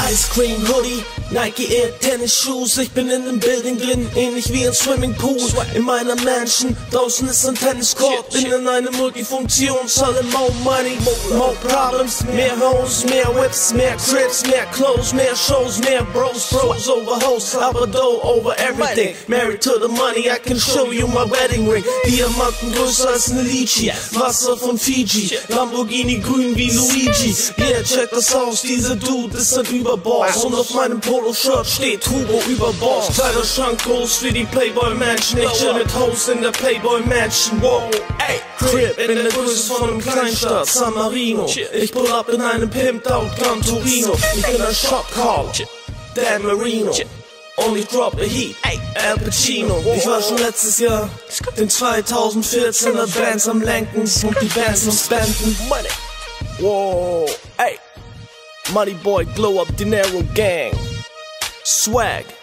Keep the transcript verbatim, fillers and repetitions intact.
Ice Cream Hoodie, Nike Air Tennis Shoes. Ich bin in dem Building drin, ähnlich wie ein Swimmingpool. In meiner Mansion, draußen ist ein Tenniscourt. Bin in einer Multifunktionshalle, more money, more problems. Mehr Hoes, mehr Whips, mehr Crips, mehr Clothes, mehr Shows, mehr Bros, Bros over Hoes, aber dough over everything. Married to the money, I can show you my wedding ring. Diamanten größer als eine Lychee, Wasser von Fiji, Lamborghini grün wie Luigi. Yeah, check das aus, dieser Dude ist ein Überboss. Und auf meinem Polo-Shirt steht Hugo Überboss. Kleiderschrank groß wie die Playboy Mansion. Ich chill mit Hoes in der Playboy Mansion. Wow, ey, Crib in der Größe von einem Kleinstadt, San Marino. Ich pull up in einem Pimped Out Gran Torino. Ich bin ein Shotcaller, Dan Marino. Only drop a heat, Al Pacino. Ich war schon letztes Jahr den zweitausendvierzehner Bands am Lenken und die Bands am Spenden. Money, wow, ey, Money Boy, Glow Up Dinero Gang, Swag.